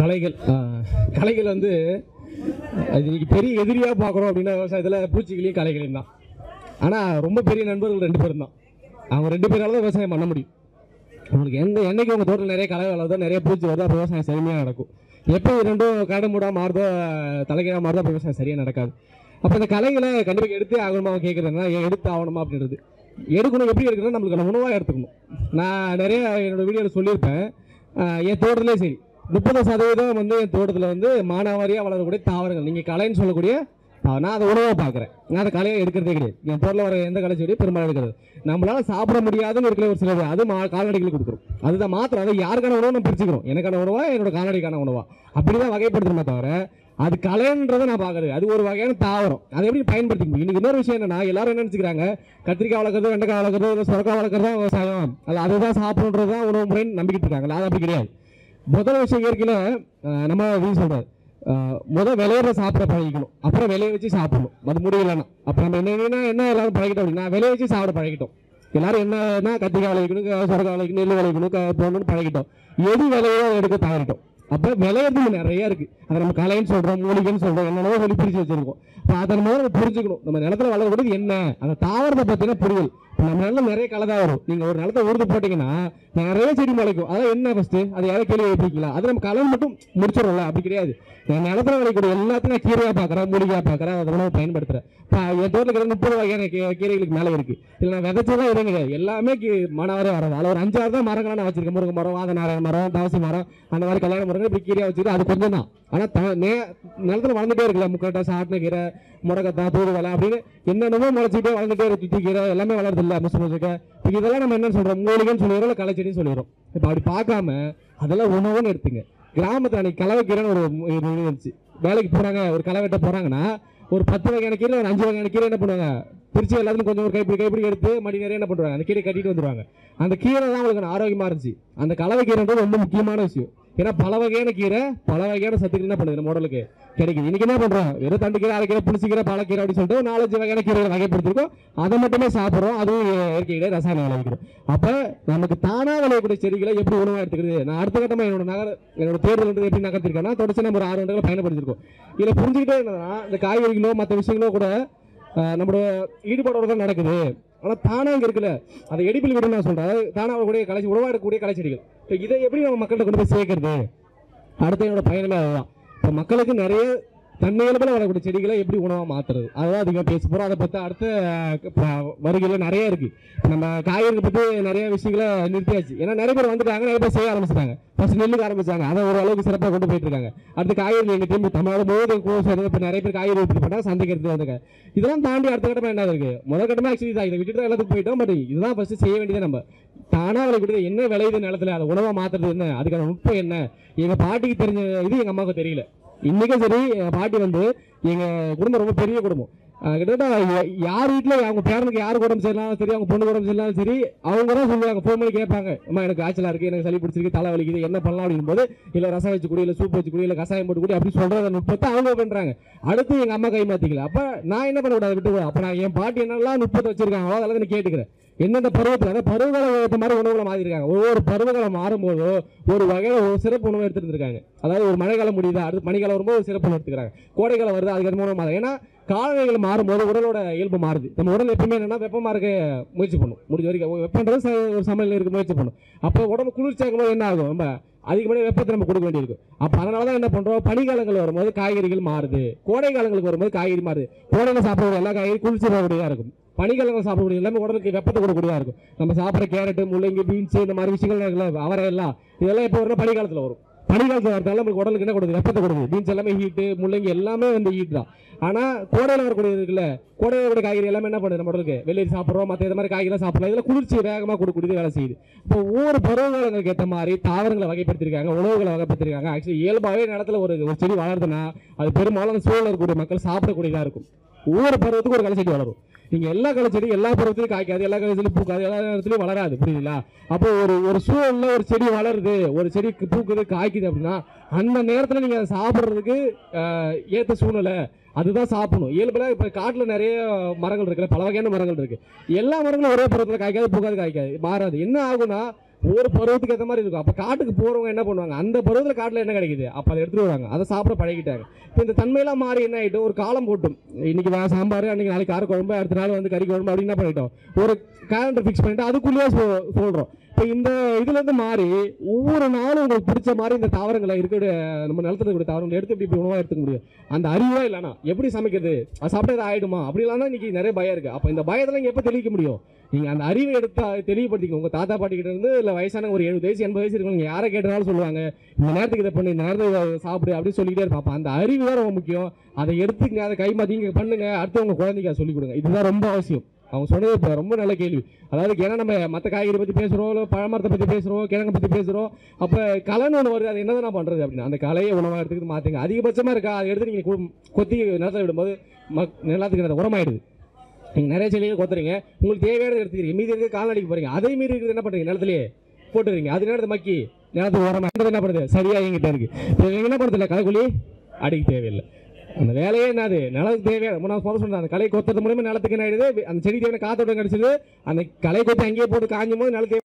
களைகள் வந்து அது இன்னைக்கு பெரிய எதிரியாக பார்க்குறோம் அப்படின்னா விவசாயத்தில் பூச்சிகளையும் களைகளையும் தான். ஆனால் ரொம்ப பெரிய நண்பர்கள் 2 பேரும் தான். அவங்க 2 பேரால் தான் விவசாயம் பண்ண முடியும். உங்களுக்கு என்னைக்கு உங்கள் தோட்டத்தில் நிறைய களை வளருதோ, நிறைய பூச்சி வருதோ, அப்போ விவசாயம் செழுமையாக நடக்கும். எப்போ 2ம் கடை மூடாக மாறுதோ, தலைகீழாக மாறுதோ, அப்போ விவசாயம் சரியாக நடக்காது. அப்போ இந்த களைகளை கண்டிப்பாக எடுத்தே ஆகணுமா கேட்குறதுனா, எடுத்து ஆகணுமா அப்படின்றது. எடுக்கணும், எப்படி எடுக்கணும், நம்மளுக்கு உணவாக எடுத்துக்கணும். நான் நிறைய என்னோடய வீடியோவில் சொல்லியிருப்பேன். என் தோட்டத்திலே சரி 30% வந்து என் தோட்டத்தில் வந்து மானாவாரியாக வளரக்கூடிய தாவரங்கள், நீங்கள் களைன்னு சொல்லக்கூடிய, நான் அதை உணவாக பார்க்குறேன். நான் அதை களையை எடுக்கிறதே கிடையாது. என் தோட்டத்தில் வர எந்த களை செடியும் பெரும்பாலும் எடுக்கிறது. நம்மளால சாப்பிட முடியாதுன்னு இருக்கிற ஒரு சிலது அது கால்நடைகளுக்கு கொடுக்குறோம். அதுதான் மாத்திரம். அதை யாருக்கான உணவு நம்ம பிரிச்சுக்கிறோம். எனக்கான உணவா, என்னோட கால்நடைக்கான உணவா, அப்படி தான் வகைப்படுத்தணுமே தவிர அது களைன்றதை நான் பார்க்குறது. அது ஒரு வகையான தாவரம், அதை எப்படி பயன்படுத்திக்க முடியும். இன்னைக்கு இன்னொரு விஷயம் என்னன்னா, எல்லாரும் என்ன நினச்சிக்கிறாங்க, கத்திரிக்காய் வளர்க்குறது, வெண்டைக்காய் வளர்க்குறது, இல்லை சுரக்காய் வளர்க்குறது தான் விவசாயம், அதுதான் சாப்பிட்றது தான் உணவு முறைன்னு நம்பிக்கிட்டு இருக்காங்க. அது அப்படி கிடையாது. முதல் விஷயம் இயற்கையில் நம்ம அப்படின்னு சொல்கிறது, முதல் விளையிற சாப்பிட பழகிக்கணும், அப்புறம் விளைய வச்சு சாப்பிடணும். அது முடியலன்னா அப்புறம் நம்ம என்ன எல்லாரும் பழகிட்டோம் அப்படின்னா, விளைய வச்சு சாப்பிட பழகிட்டோம். எல்லாரும் என்ன கத்திரிக்காய் விளைவிக்கணும், சுரக்காய் விளைவிக்கணும், நெல் விளைவிக்கணும், போகணும்னு பழகிட்டோம். எது விளையோ எடுக்க தவறிட்டோம். அப்போ விளையிறது நிறைய இருக்குது. அதை நம்ம கலைன்னு சொல்கிறோம், மூலிகைன்னு சொல்கிறோம், என்னென்னவோ சொல்லி பிரித்து வச்சுருக்கோம். இப்போ அதை நம்ம புரிஞ்சுக்கணும். நம்ம நிலத்தில் வளரக்கூடியது என்ன, அந்த தாவரத்தை பற்றின புரிதல். நம்ம நிலம் நிறைய களை தான் வரும். நீங்கள் ஒரு நிலத்தை உறுதி போட்டிங்கன்னா நிறைய செடி முளைக்கும். அதான் என்ன ஃபஸ்ட்டு, அதை யாரும் கேள்வி வைப்பீங்களா? அது நம்ம கலை மட்டும் முடிச்சிடல, அப்படி கிடையாது. நான் நிலத்தில் விளையக்கூடிய எல்லாத்தையும் நான் கீரையாக பார்க்குறேன், மூலிகையாக பார்க்குறேன், அதை உணவு பயன்படுத்துகிறேன். இப்போ என் தோட்டத்தில் 30 வகையான கீரைகளுக்கு மேலே இருக்குது. இல்லை நான் விதைச்சதான் எதுவும் கிடையாது, எல்லாமே மனவரே வராது. அதில் ஒரு 5-6 தான் மரங்களாக நான் வச்சிருக்கேன். முருங்கை மரம், வாதநாராயண மரம், தவசி மரம், அந்த மாதிரி கல்யாண மரங்கள் இப்படி கீரையாக வச்சுருக்கு. அது கொஞ்சம் தான். ஆனால் நிலத்தில் வளர்ந்துட்டே இருக்குல்ல, முக்கட்டை, சாட்டின கீரை, முடக்கத்தான், தூதுவலை அப்படின்னு என்னென்னமோ முளைச்சிட்டே வளர்ந்துட்டே இருக்கு. துத்தி கீரை எல்லாமே வளருது இல்லை, முசுமுசுக்க. இப்போ இதெல்லாம் நம்ம என்ன சொல்கிறோம், மூலிகைன்னு சொல்லிடுறோம், இல்லை களைச்செடின்னு சொல்லிடுறோம். இப்போ அப்படி பார்க்காம அதெல்லாம் உணவுன்னு எடுத்துங்க. கிராமத்தில் அன்னைக்கு கலவைக்கீரைன்னு ஒரு இருந்துச்சு. வேலைக்கு போகிறாங்க, ஒரு களை வெட்ட போகிறாங்கன்னா ஒரு 10 வகையான கீரை, ஒரு 5 வகையான கீரை என்ன பண்ணுவாங்க, பிரித்து எல்லாத்துக்கும் கொஞ்சம் ஒரு கைப்பிடி எடுத்து மடி நிறைய என்ன பண்ணுவாங்க, அந்த கீரை கட்டிட்டு வந்துடுவாங்க. அந்த கீரை தான் அவங்களுக்கு ஆரோக்கியமாக இருந்துச்சு. அந்த கலவை கீரைன்றது ரொம்ப முக்கியமான விஷயம். ஏன்னா பல வகையான கீரை, பல வகையான சத்துக்கள் என்ன பண்ணுது நம்ம உடலுக்கு கிடைக்குது. இன்னைக்கு என்ன பண்றோம், வெறும் தண்டு கீரை, அரைக்கீரை, புளிச்சக்கீரை, பாலக்கீரை அப்படின்னு சொல்லிட்டு 4-5 வகையான கீரைகளை வகைப்படுத்திருக்கோம். அதை மட்டுமே சாப்பிட்றோம். அதுவும் இயற்கையிலே ரசாயன விளைவிக்கிறோம். அப்போ நமக்கு தானாக விளையக்கூடிய செடிகளை எப்படி உணவாக எடுத்துக்கிறது. நான் அடுத்த கட்டமாக என்னோட தேர்தல் எப்படி நகர்த்திருக்கேன்னா, தொடர்ச்சி நம்ம ஒரு 6 ஆண்டுகளை பயன்படுத்திருக்கோம். இதில் புரிஞ்சுக்கிட்டே என்னன்னா, இந்த காய்கறிகளோ மற்ற விஷயங்களோ கூட நம்மளோட ஈடுபாடோட தான் நடக்குது. ஆனால் தானாக இங்கே இருக்குல்ல, அதை எடிபிள் விட நான் சொல்கிறேன். அதாவது தானாக கூடிய கலைச்சி உணவாக எடுக்கக்கூடிய கலைச்செடிகள். இப்போ இதை எப்படி நம்ம மக்கள்கிட்ட கொண்டு போய் சேர்க்கறது, அடுத்த என்னோட பயணமே அதுதான். இப்போ மக்களுக்கு நிறைய தன்னியல்பில் வரக்கூடிய செடிகளை எப்படி உணவாக மாற்றுறது, அதுதான் அதிகமாக பேச போகிறோம். அதை பற்றி அடுத்த வருகையில் நிறைய இருக்குது. நம்ம காய்கறிகளை பற்றி நிறைய விஷயங்களை நிறுத்தியாச்சு. ஏன்னா நிறைய பேர் வந்துட்டாங்க, நிறைய பேர் செய்ய ஆரம்பிச்சிட்டாங்க. ஃபர்ஸ்ட் நெல்லுக்கு ஆரம்பிச்சாங்க, அதை ஒரு அளவுக்கு சிறப்பாக கொண்டு போயிட்டு இருக்காங்க. அடுத்து காய்கறி எங்கள் டீம் தமிழ்நாடு முழுவதும் இப்போ நிறைய பேர் காய்கறி உற்பத்தி பண்ணால் சந்தைக்கு எடுத்து வந்துருக்காங்க. இதெல்லாம் தாண்டி அடுத்த கட்டமாக என்ன இருக்குது, முதல் கட்டமாக ஆக்சுவலி தான் இதை விட்டுட்டு எல்லாத்துக்கும் போயிட்டோம். பட் இதுதான் ஃபஸ்ட்டு செய்ய வேண்டியது. நம்ம தானாக விளைவிக்கிறது என்ன விளையுது நிலத்தில், அதை உணவாக மாற்றுறது என்ன, அதுக்கான நுட்பம் என்ன. எங்கள் பாட்டிக்கு தெரிஞ்ச இது எங்கள் அம்மாவுக்கு தெரியல. இன்றைக்கும் சரி, எங்கள் பாட்டி வந்து எங்கள் குடும்பம் ரொம்ப பெரிய குடும்பம். கிட்டத்தட்ட யார் வீட்டில் அவங்க பேரனுக்கு யார் உடம்பு சரியில்லாலும் சரி, அவங்க பொண்ணு உடம்பு சரியில்லாலும் சரி, அவங்க தான் சொல்லுவாங்க. ஃபோன் பண்ணி கேட்பாங்க, அம்மா எனக்கு காய்ச்சலாக இருக்குது, எனக்கு சளி பிடிச்சிருக்கு, தலை வலிக்குது, என்ன பண்ணலாம் அப்படிங்கும் போது, இல்லை ரசம் வச்சு குடி, இல்லை சூப் வச்சு குடி, இல்லை கசாயம் போட்டு குடி அப்படி சொல்கிறத நுட்பத்தை அவங்க பண்ணுறாங்க. அடுத்து எங்கள் அம்மா கை மாற்றிக்கல. அப்போ நான் என்ன பண்ணக்கூடாது, விட்டு. அப்போ நான் என் பாட்டி என்னெல்லாம் நுட்பத்தை வச்சிருக்காங்களோ அதெல்லாம் நான் கேட்டுக்கிறேன். எந்தெந்த பருவத்தில், அதாவது பருவகாலம் ஏற்ற மாதிரி உணவுகளை மாற்றிருக்காங்க. ஒவ்வொரு பருவகாலம் மாறும்போதோ ஒரு வகையில் ஒரு சிறப்பு உணவு எடுத்துட்டு இருக்காங்க. அதாவது ஒரு மழைக்காலம் முடியுதா, அடுத்து பனிக்காலம் வரும்போது ஒரு சிறப்பு உணவு எடுத்துக்கிறாங்க. கோடைக்காலம் வருது, அதுக்கு உணவு மாறும். ஏன்னா காலநிலைகள் மாறும்போது உடலோட இயல்பு மாறுது. நம்ம உடல் எப்பவுமே என்னன்னா வெப்பமாக இருக்க முயற்சி பண்ணும். முடிஞ்ச வரைக்கும் வெப்பன்றது ஒரு சமையல் இருக்க முயற்சி பண்ணும். அப்போ உடம்பு குளிர்ச்சியாகும் போது என்ன ஆகும், நம்ம அதிகமான வெப்பத்தை நம்ம கொடுக்க வேண்டியிருக்கும். அப்போ அதனால தான் என்ன பண்ணுறோம், பனிக்காலங்கள் வரும்போது காய்கறிகள் மாறுது, கோடை காலங்களுக்கு வரும்போது காய்கறி மாறுது. கோடையில் சாப்பிடக்கூடிய எல்லா காய்கறி குளிர்ச்சி வரக்கூடியதாக இருக்கும். பனிக்காலங்கள் சாப்பிடக்கூடிய எல்லாமே உடலுக்கு வெப்பத்தை கொடுக்கக்கூடியதாக இருக்கும். நம்ம சாப்பிட்ற கேரட்டு, முள்ளங்கி, பீன்ஸ், இந்த மாதிரி விஷயங்கள் அவரை எல்லாம் இதெல்லாம் இப்போ வரணும் பனிக்காலத்தில் வரும். பனிக்காலத்தில் வரதால நமக்கு உடலுக்கு என்ன கொடுக்குது, வெப்பத்தை கொடுக்குது. பீன்ஸ் எல்லாமே ஹீட்டு, முள்ளங்கி எல்லாமே வந்து ஹீட் தான். ஆனால் கோடையில் வரக்கூடியது இருக்குல்ல, கோடையில் கூட காய்கறி எல்லாமே என்ன பண்ணுது, நம்ம உடலுக்கு வெளியே சாப்பிட்றோம், மற்ற இது மாதிரி காய்கறிலாம் சாப்பிடலாம். இதில் குளிர்ச்சி வேகமாக கொடுக்கக்கூடியது வேலை செய்யுது. இப்போ ஒவ்வொரு பருவகாலங்களுக்கு ஏற்ற மாதிரி தாவரங்களை வகைப்படுத்திருக்காங்க, உணவுகளை வகைப்படுத்திருக்காங்க. ஆக்சுவலி இயல்பாகவே இடத்துல ஒரு செடி வளருதுன்னா அது பெரும்பாலும் சூழல் இருக்கக்கூடிய மக்கள் சாப்பிடக்கூடியதாக இருக்கும். ஒவ்வொரு பருவத்துக்கும் ஒரு களை செடி வளரும். நீங்கள் எல்லா களை செடி எல்லா பருவத்திலையும் காய்க்காது, எல்லா களத்திலையும் பூக்காது, எல்லா இடத்துலையும் வளராது. புரியுதுங்களா? அப்போ ஒரு சூழலில் ஒரு செடி வளருது, ஒரு செடி பூக்குது, காய்க்குது அப்படின்னா அந்த நேரத்தில் நீங்கள் அதை சாப்பிட்றதுக்கு ஏற்ற சூழ்நிலை அதுதான் சாப்பிடணும். இயல்பில் இப்போ காட்டில் நிறைய மரங்கள் இருக்குல்ல, பல வகையான மரங்கள் இருக்குது. எல்லா மரங்களும் ஒரே பருவத்தில் காய்க்காது, பூக்காது, காய்க்காது, மாறாது. என்ன ஆகுனா ஒவ்வொரு பருவத்துக்கு ஏற்ற மாதிரி இருக்கும். அப்போ காட்டுக்கு போகிறவங்க என்ன பண்ணுவாங்க, அந்த பருவத்தில் காட்டில் என்ன கிடைக்குது அப்போ அதை எடுத்துகிட்டு வராங்க, அதை சாப்பிட பழகிட்டாங்க. இப்போ இந்த தன்மையெல்லாம் மாறி என்ன ஆகிட்டு ஒரு காலம் போட்டும், இன்றைக்கி சாம்பார், அன்றைக்கி நாளைக்கு கார குழம்பு, அடுத்த நாள் வந்து கறி குழம்பு அப்படின்னு என்ன பண்ணிட்டோம், ஒரு கேலண்டர் ஃபிக்ஸ் பண்ணிட்டு அதுக்குள்ளேயே சொல்கிறோம். இப்போ இந்த இதுலேருந்து மாறி ஒவ்வொரு நாளும் உங்களுக்கு பிடிச்ச மாதிரி இந்த தாவரங்களை இருக்கிற நம்ம நிலத்தில் இருக்கக்கூடிய தாவரங்களை எடுத்து இப்படி உணவாக எடுத்துக்க முடியும். அந்த அறிவா இல்லைனா எப்படி சமைக்கிறது, அது சாப்பிட்டா இது ஆகிடுமா அப்படிலாம் தான் இன்றைக்கி நிறைய பயம் இருக்குது. அப்போ இந்த பயத்தில் நீங்கள் எப்போ தெளிக்க முடியும், நீங்கள் அந்த அறிவை எடுத்து தெளிவுபடுத்திக்கணும். உங்கள் தாத்தா பாட்டிக்கிட்ட இருந்து இல்லை வயசான ஒரு 70 வயசு 80 வயசு இருக்கணும், நீங்கள் யாரை கேட்டாலும் சொல்லுவாங்க இந்த நேரத்துக்கு இதை பண்ணு, இந்த நேரத்துக்கு சாப்பிடு அப்படின்னு சொல்லிக்கிட்டே இருப்பாங்க. அந்த அறிவு தான் ரொம்ப முக்கியம். அதை எடுத்துக்கங்க, அதை கை மாற்றிங்க பண்ணுங்க, அடுத்து உங்கள் குழந்தைக்கு அதை சொல்லிக் கொடுங்க. இதுதான் ரொம்ப அவசியம். அவங்க சொன்னது இப்போ ரொம்ப நல்ல கேள்வி. அதாவது ஏன்னா நம்ம மற்ற காய்கறி பற்றி பேசுகிறோம், இல்லை பழமரத்தை பற்றி பேசுகிறோம், கிழங்கை பற்றி பேசுகிறோம். அப்போ கலைன்னு ஒன்று வருது, அது என்ன தான் பண்ணுறது அப்படின்னா அந்த கலையை உணவாக எடுத்துக்கிட்டு மாற்றுங்க. அதிகபட்சமாக இருக்கா அதை எடுத்து நீங்கள் கொத்தி நிலத்தில் விடும்போது நிலத்துக்கு உரமாயிடுது. நீங்கள் நிறைய செடியை கொத்துறீங்க, உங்களுக்கு தேவையானது எடுத்துக்கிறீங்க, மீதி இருக்க கால்நடைக்கு போகிறீங்க, அதே மீறி இருக்கிறது என்ன பண்ணுறீங்க, நிலத்திலேயே போட்டுறீங்க. அது நேரத்தை மக்கி நிலத்துக்கு உரமாக என்ன பண்ணுறது, சரியாக எங்கிட்ட இருக்குது. இப்போ என்ன பண்ணுறதில்ல, களைக்குள்ளி அடிக்க தேவையில்லை. அந்த வேலையே என்னது, நிலத்துக்கு தேவையான நான் சொல்கிறேன், அந்த களை கொத்துறது மூலமாக நிலத்துக்கு என்ன ஆயிடுது, அந்த செடி தேவையான காத்தோட்டம் கிடச்சிது, அந்த களை கொத்தி அங்கேயே போட்டு காஞ்சும் போது நிலத்துக்கு